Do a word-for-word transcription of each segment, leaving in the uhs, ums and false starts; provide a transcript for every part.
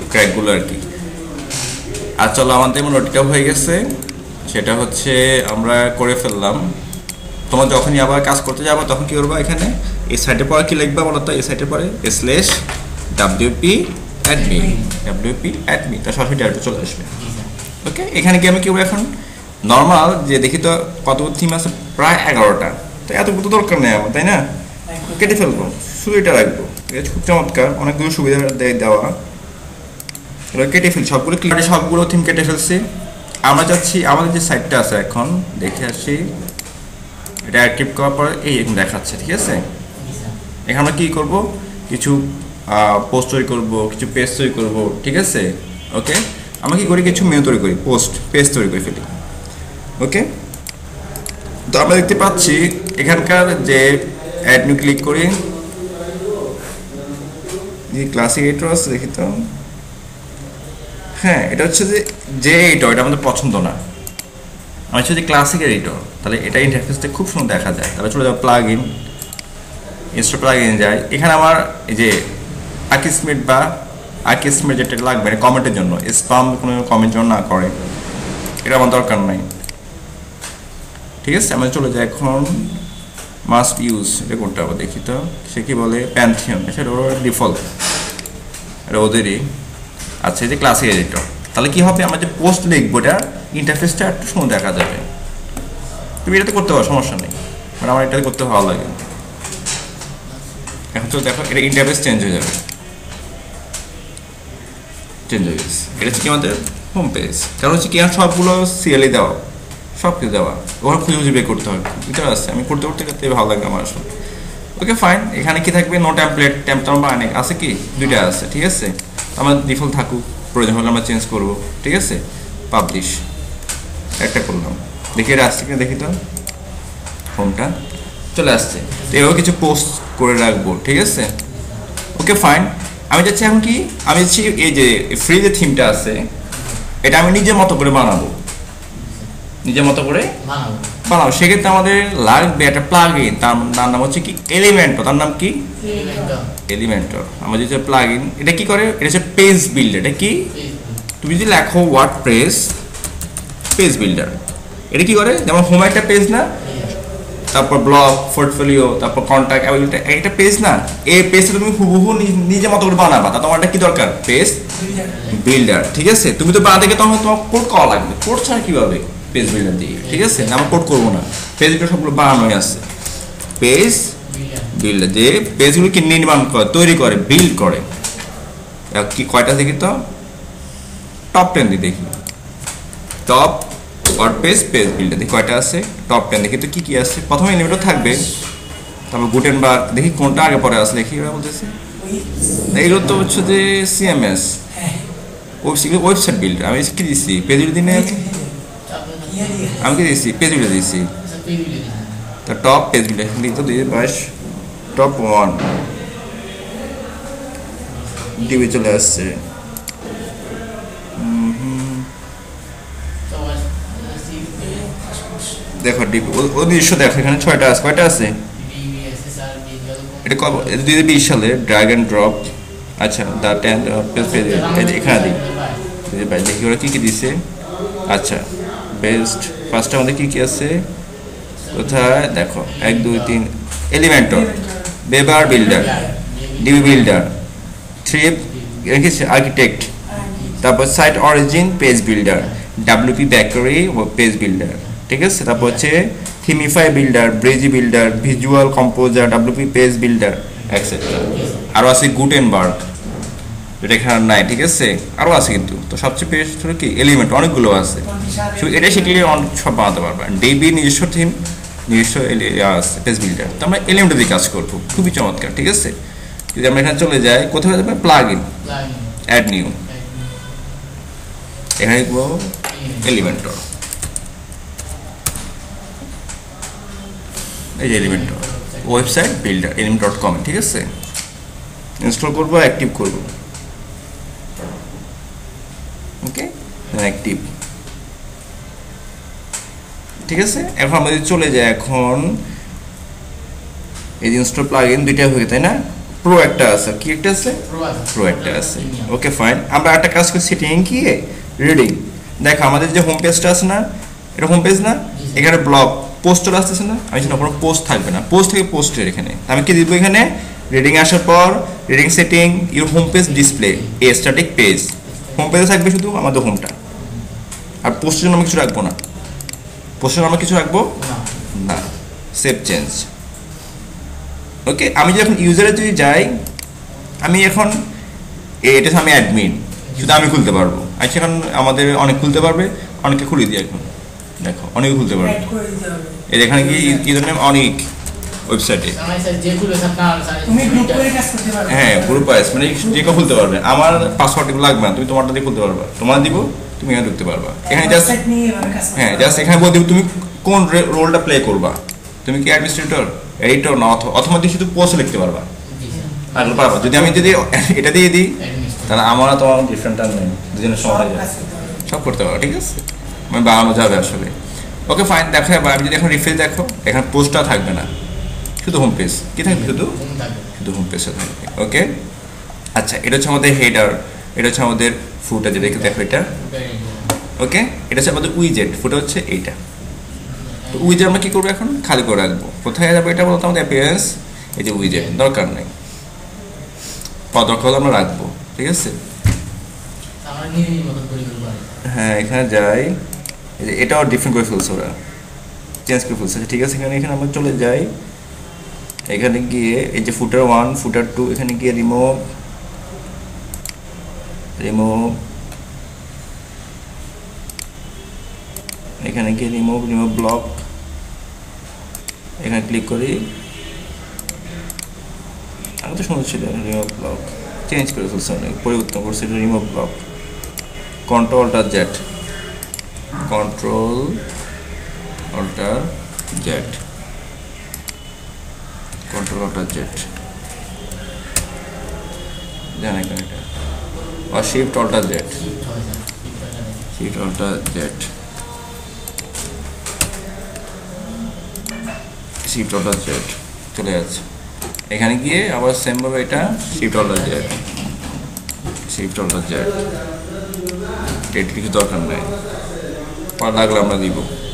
ক্র্যাকগুলো আর কি। আর চলো আমাদের নোটটা হয়ে গেছে, সেটা হচ্ছে আমরা করে ফেললাম। তোমরা যখনই আবার কাজ করতে যাবো তখন কি করবো, এখানে এই সাইটের পরে কি লিখবা বলো তো, এই সাইটের পরে slash WP admin, WP admin, তার সরাসরি ডাইরেক্ট চলে আসবে। ওকে, এখানে কি আমি কি করবো এখন নর্মাল যে দেখি তো কতগুলো থিম আছে, প্রায় এগারোটা, তো এতগুলো তো দরকার নেই আমার, তাই না? কেটে ফেলবো, শুধু এটা রাখবো। এটা খুব চমৎকার, অনেকগুলো সুবিধা দেওয়া। এবার কেটে ফেলি সবগুলো, ক্লিয়ার সবগুলো থিম কেটে ফেলছি। আমরা যাচ্ছি আমাদের যে সাইটটা আছে এখন দেখে আসি, এটা অ্যাক্টিভ করার পরে এই এখন দেখাচ্ছে, ঠিক আছে? এখানে আমরা কী করবো, কিছু পোস্ট তৈরি করবো, কিছু পেজ তৈরি করবো, ঠিক আছে? ওকে, আমরা কী করি, কিছু মেনু তৈরি করি, পোস্ট পেজ তৈরি করে ফেলি। ওকে, তো আমরা দেখতে পাচ্ছি এখানকার যে অ্যাড নিউ ক্লিক করি, যে ক্লাসিক এডিটর আছে দেখি তো, হ্যাঁ এটা হচ্ছে যে যে এডিটর, এটা আমাদের পছন্দ না, আমি হচ্ছে যে ক্লাসিক এডিটর, তাহলে এটা ইন্টারফেসটা খুব সুন্দর দেখা যায়। তাহলে চলে যাও plug in, install plug in যায়। এখানে আমার এই যে আর্কিসমেট বা আর্কিসমেট যেটা লাগবে কমেন্টের জন্য, স্পাম কোনো কমেন্ট জন্য না করে, এটা আমার দরকার নাই, ঠিক আছে? আমরা চলে যাই এখন মাস্ট ইউজ, এটা কোনটা আবার দেখি তো, সে কি বলে প্যান্থিয়ন, সেটা ওর ডিফল্ট, এটা ওদেরই। আচ্ছা, এই যে ক্লাসিক এডিটর, তাহলে কি হবে, আমরা যে পোস্ট লিখবো এটা ইন্টারফেসটা একটু সুন্দর দেখা যাবে। তুমি এটাতে করতে পারো, সমস্যা নেই, মানে আমার এটাতে করতে ভালো লাগে। এখন তো দেখো এটা ইন্টারফেস চেঞ্জ হয়ে যাবে, চেঞ্জ হয়ে গেছে। এটা হচ্ছে কি আমাদের হোম পেজ, কারণ হচ্ছে কি সবগুলো সিএলই দেওয়া, সব কিছু দেওয়া, ওখানে খুঁজে খুঁজে বের করতে হবে। এটা আছে, আমি করতে করতে করতে ভালো লাগে আমার আসলে। ওকে ফাইন, এখানে কি থাকবে, নো টেমপ্লেট, টেমপ্লেট অনেক আছে, কি দুইটা আছে, ঠিক আছে? আমার ডিফল্ট থাকুক, প্রয়োজন হলে আমরা চেঞ্জ করবো, ঠিক আছে? পাবলিশ একটা করলাম, দেখি এটা আসছে কিনা দেখি তো, হোমটা চলে আসছে। তো এভাবে কিছু পোস্ট করে রাখবো, ঠিক আছে? ওকে ফাইন, আমি যাচ্ছি এখন কি, আমি যাচ্ছি এই যে ফ্রি যে থিমটা আছে এটা আমি নিজের মতো করে বানাবো, নিজের মতো করে বানাবো। সেক্ষেত্রে আমাদের লাগবে একটা প্লাগ ইন, তার নাম হচ্ছে কি এলিমেন্টর, তার নাম কি এলিমেন্টর। আমাদের যে প্লাগ ইন, এটা কি করে, এটা হচ্ছে পেজ বিল্ডার। এটা কি, তুমি যদি লেখো ওয়ার্ডপ্রেস পেজ বিল্ডার, এটা কি করে, যেমন হোম একটা পেজ না, তারপর ব্লগ, পোর্টফোলিও, তারপর কন্ট্যাক্ট, একটা পেজ না, এই পেজটা তুমি হুবহু নিজের মতো করে বানাবা, তা তোমার কি দরকার, পেজ বিল্ডার, ঠিক আছে? তুমি তো বানাতে গেলে তখন তোমার কোড করা লাগবে, কোড ছাড়া কিভাবে পেজ বিল্ডার দিয়ে, ঠিক আছে? আমরা কোড করবো না, পেজ বিল্ডার সবগুলো বানানোই আছে। পেজ বিল্ডার যে পেজগুলো কি নির্মাণ করে, তৈরি করে, বিল্ড করে, কি কয়টা দেখি তো, টপ টেন দিয়ে দেখি, টপ ওয়ার্ডপ্রেস পেজ বিল্ডার দেখি কয়টা আছে, টপ টেন দেখি তো কি কি আছে। প্রথমে এলিমেন্টর থাকবে, তারপর গুটেনবার্গ, দেখি কোনটা আগে পরে আছে, দেখি ওরা বলতেছে এইগুলো তো হচ্ছে যে সিএমএস ওয়েবসাইট বিল্ডার। আমি কি দিচ্ছি, পেজ বিল্ডার দিনে আমি কি দিচ্ছি, পেজ বিল্ডার দিচ্ছি, তা টপ পেজ বিল্ডার দিই তো দিয়ে বাইশ, টপ ওয়ান ডিবি চলে আসছে। দেখো ডিবি ও দৃশ্য দেখো, এখানে ছয়টা আছে, কয়টা আছে, এটা কবে, এটা দুই হাজার বিশ সালে ড্র্যাগ অ্যান্ড ড্রপ। আচ্ছা, দ্য টেন পেজ এখানে দিই, দেখি ওরা কী কী দিছে। আচ্ছা, বেস্ট ফার্স্টে আমাদের কী কী আছে, কোথায় দেখো, এক দুই তিন, Elementor, Beaver builder, Divi builder, Thrive রেখেছে আর্কিটেক্ট, তারপর SiteOrigin page builder, WP Bakery page builder, ঠিক আছে? তারপর হচ্ছে Themify builder, Brizy builder, visual composer, WP page builder etcetera. আরও আছে গুটেনবার্গ, যেটা এখানে নাই, ঠিক আছে? আরও আছে কিন্তু, তো সবচেয়ে বেশ হলো কি এলিমেন্ট, অনেকগুলো আছে, এটা শিখলে অনেক সব বানাতে পারবে। ডিবি নিজস্ব থিম, নিজস্ব আছে পেজ বিল্ডার, তো আমরা এলিমেন্ট দিয়ে কাজ করবো, খুবই চমৎকার, ঠিক আছে? যদি আমরা এখানে চলে যাই, কোথায় যাবে, প্লাগ ইন, অ্যাড নিউ, এখানে লিখবো এলিমেন্টর, এই যে Elementor website builder elem dot com, ঠিক আছে? ইনস্টল করবো, অ্যাক্টিভ করবো, ওকে অ্যাক্টিভ, ঠিক আছে? এখন আমাদের চলে যায়, এখন এই ইনস্টল প্লাগইন দুইটা হয়ে, তাই না? প্রো একটা আছে, কি একটা আছে, প্রো একটা আছে। ওকে ফাইন, আমরা একটা কাজ করি সেটিং গিয়ে রিডিং। দেখো আমাদের যে হোম পেজটা আছে না, এটা হোম পেজ না, এখানে ব্লগ পোস্ট চলে আসতেছে না, আমি জানি কোনো পোস্ট থাকবে না, পোস্ট থেকে পোস্টের এখানে আমি কি দিব, এখানে রিডিং আসার পর reading setting your home page display a static page, home পেজে থাকবে শুধু আমাদের হোমটা, আর পোস্টের জন্য আমি কিছু রাখবো না, পোস্টের আমরা কিছু রাখবো না। Save change. ওকে, আমি যখন ইউজারে যদি যাই, আমি এখন এটা আমি অ্যাডমিন, শুধু আমি খুলতে পারবো। আচ্ছা, এখন আমাদের অনেক খুলতে পারবে, অনেকে খুলে দিই এখন, দেখো অনেকে খুলতে পারবে। এই এখানে কি ইউজার নেম অনেক ওয়েবসাইটে, হ্যাঁ গ্রুপ ওয়াইজ মানে যে কেউ খুলতে পারবে। আমার পাসওয়ার্ড লাগবে না, তুমি তোমারটা দিয়ে খুলতে পারবা, তোমার দিব, তুমি এখানে ঢুকতে পারবা। এখানে জাস্ট হ্যাঁ জাস্ট এখানে বলে দিব তুমি কোন রোলটা প্লে করবা, তুমি কি অ্যাডমিনিস্ট্রেটর, এডিটর না, অথবা তুমি শুধু পোস্ট লিখতে পারবা, আর পারবা। যদি আমি যদি এটা দিয়ে দিই তাহলে আমার তোমার ডিফারেন্ট আর নেই, দুজনের সময় সব করতে পারবো, ঠিক আছে, মানে বানানো যাবে আসলে। ওকে ফাইন, দেখো এবার আমি যদি এখন রিফ্রেশ দেখো, এখানে পোস্টটা থাকবে না, শুধু হোম পেজ কি থাকবে, শুধু শুধু হোম পেজটা থাকবে। ওকে আচ্ছা, এটা হচ্ছে আমাদের হেডার, এটা হচ্ছে আমাদের ফুটার, যে দেখে দেখো এটা। ওকে, এটা হচ্ছে আমাদের উইজেট, ফুটা হচ্ছে এইটা। তো উইজেট আমরা কি করবো, এখন খালি করে রাখবো। কোথায় যাবো এটা বলতো, আমাদের অ্যাপিয়ারেন্স, এই যে উইজেট দরকার নেই, দরকার হলে আমরা রাখবো, ঠিক আছে। হ্যাঁ এখানে যাই, এই যে এটাও ডিফারেন্ট করে ফেলছে ওরা, চেঞ্জ করে ফেলছে, ঠিক আছে। এখানে এখানে আমরা চলে যাই, এখানে গিয়ে এই যে ফুটার ওয়ান ফুটার টু, এখানে গিয়ে রিমুভ রিমুভ এখানে গিয়ে রিমুভ রিমুভ ব্লক, এখানে ক্লিক করি, আমি তো সুন্দর ছিল, রিমুভ ব্লক চেঞ্জ করে ফেলছে, অনেক পরিবর্তন করছে, remove block, control alter Z, control alter Z, control alter Z, জানেন এটা, আর shift alter Z, shift alter Z, shift alter Z চলে যাচ্ছে। এখানে গিয়ে আবার সেম ভাবে এটা shift alter Z, shift alter Z, date কিছু দরকার নাই, পর লাগলে আমরা দিব।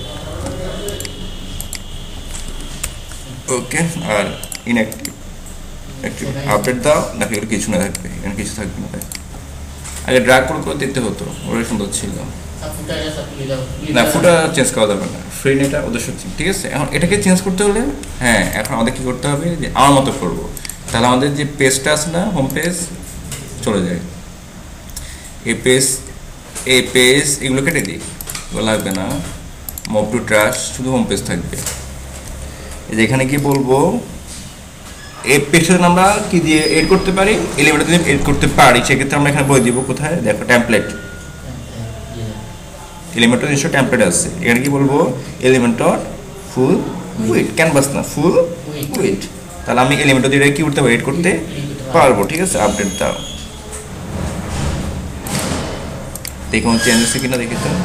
ওকে, আর ইনঅ্যাক্টিভ অ্যাক্টিভ আপডেট দাও, নাকি এগুলো কিছু না থাকবে, এখানে কিছু থাকবে না, আগে ড্র্যাগ করে করে দিতে হতো, ওটাই সুন্দর ছিল না। ফুটা চেঞ্জ করা যাবে না, ফ্রি নেটা ওদের সাথে, ঠিক আছে। এখন এটাকে চেঞ্জ করতে হলে হ্যাঁ এখন আমাদের কি করতে হবে, যে আমার মতো করবো, তাহলে আমাদের যে পেজটা আছে না, হোম পেজ চলে যায়, এই পেজ এই পেজ এগুলো কেটে দিই, এগুলো লাগবে না, মুভ টু ট্রাশ, শুধু হোম পেজ থাকবে। এই যে এখানে কি বলবো, এই পেজটা আমরা কি দিয়ে এড করতে পারি, এলিমেন্টর দিয়ে এড করতে পারি, সেক্ষেত্রে আমরা এখানে বলে দিব কোথায়, দেখো টেমপ্লেট, এলিমেন্টর নিশ্চয় টেমপ্লেট আছে, এখানে কি বলবো, এলিমেন্টর ফুল উইড, ক্যানভাস না ফুল উইড, তাহলে আমি এলিমেন্টর দিয়ে কি করতে পারি, এড করতে পারবো, ঠিক আছে। আপডেট দাও, দেখুন চেঞ্জ হচ্ছে কিনা, দেখি তো,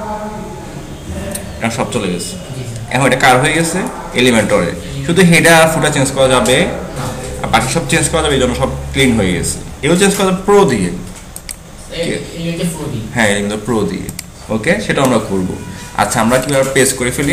এখন সব চলে গেছে। এখন এটা কার হয়ে গেছে, এলিমেন্টরে, শুধু হেডার ফুটার চেঞ্জ করা যাবে, আর বাকি সব চেঞ্জ করা যাবে, এই জন্য সব ক্লিন হয়ে গেছে। এগুলো চেঞ্জ করা যাবে প্রো দিয়ে, হ্যাঁ এলিমেন্টর প্রো দিয়ে। ওকে, সেটা আমরা করবো। আচ্ছা, আমরা কিভাবে পেজ করে ফেলি,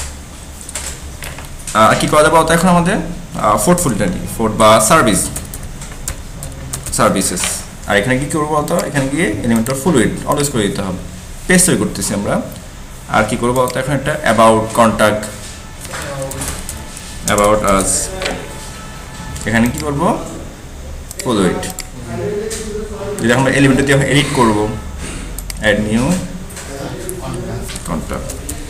কি করা যাবে এখন আমাদের পোর্টফোলিওটা নিয়ে, ফোর্ট বা সার্ভিস সার্ভিসেস, আর এখানে কি করবো বলতো, এখানে গিয়ে এলিমেন্টর ফুল উইড অলওয়েজ করে দিতে হবে, পেজ তৈরি করতেছি আমরা। আর কি করবো বলতো, এখন একটা অ্যাবাউট কন্ট্যাক্ট, অ্যাবাউট আস, এখানে কি করবো, ফুল উইড, যদি আমরা এলিমেন্টর দিয়ে এডিট করবো, add new contact,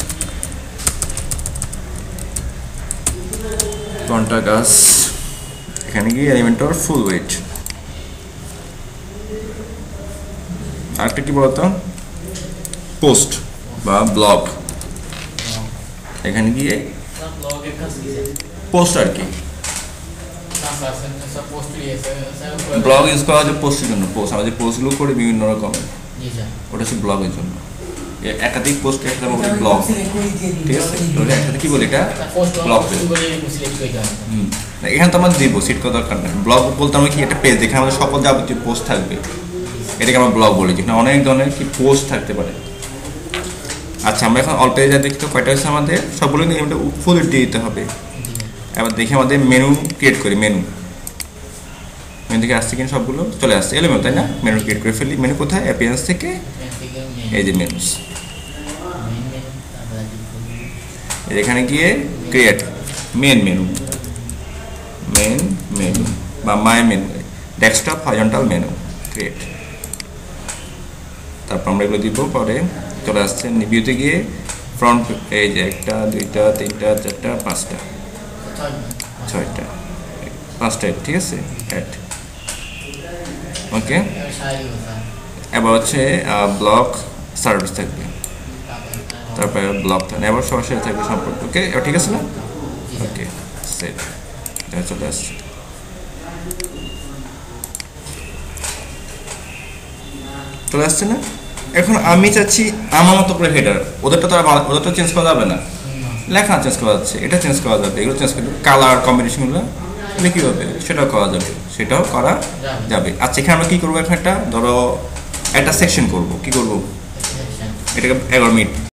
contact us, এখানে গিয়ে এলিমেন্টর ফুল ওয়েট। আরেকটা কি বলতো, পোস্ট বা ব্লগ, এখানে গিয়ে পোস্ট, আর কি ব্লগ ইউজ করা হচ্ছে পোস্টের জন্য, পোস্ট আমরা যে পোস্টগুলো করি বিভিন্ন রকমের, ওটা হচ্ছে ব্লগের জন্য। একাধিক পোস্ট একটা বলি ব্লগ, ঠিক আছে? তাহলে একসাথে কি বলি এটা ব্লগ পেজ। হুম, এখানে তো আমাদের দিব সিট করার দরকার নেই। ব্লগ বলতে আমরা কি একটা পেজ যেখানে আমাদের সকল যাবতীয় পোস্ট থাকবে, এটাকে আমরা ব্লগ বলি, যেখানে অনেক ধরনের কি পোস্ট থাকতে পারে। আচ্ছা, আমরা এখন অল পেজে দেখি তো কয়টা হচ্ছে আমাদের, সবগুলো কিন্তু ফুল দিয়ে দিতে হবে। এবার দেখি আমাদের মেনু ক্রিয়েট করি, মেনু মেনু থেকে আসছে কিনা, সবগুলো চলে আসছে এলিমেন্ট, তাই না? মেনু ক্রিয়েট করে ফেলি। মেনু কোথায়? অ্যাপিয়ারেন্স থেকে এই যে মেনুস, এখানে গিয়ে create main menu, main menu বা my menu, desktop horizontal menu create. তারপর আমরা এগুলো দিব, পরে চলে আসছে ভিউতে গিয়ে ফ্রন্ট, এই যে একটা দুইটা তিনটা চারটা পাঁচটা ছয়টা পাঁচটা, ঠিক আছে? Add, okay. এবার হচ্ছে ব্লক সার্ভিস থাকবে, তারপরে ব্লক থাকবে, এবার সবার সাথে থাকবে সম্পর্ক, ওকে? এবার ঠিক আছে না? ওকে, সেট, এটা চলে আসছে। চলে আসছে না? এখন আমি চাচ্ছি আমার মতো করে হেডার, ওদেরটা তো ওদেরটা চেঞ্জ করা যাবে না, লেখা চেঞ্জ করা যাচ্ছে, এটা চেঞ্জ করা যাবে, এগুলো চেঞ্জ করতে কালার কম্বিনেশনগুলো এগুলো কী হবে, সেটাও করা যাবে, সেটাও করা যাবে। আচ্ছা, এখানে আমরা কী করবো, এখন একটা ধরো একটা সেকশন করবো, কী করবো, এটাকে এগারো মিনিট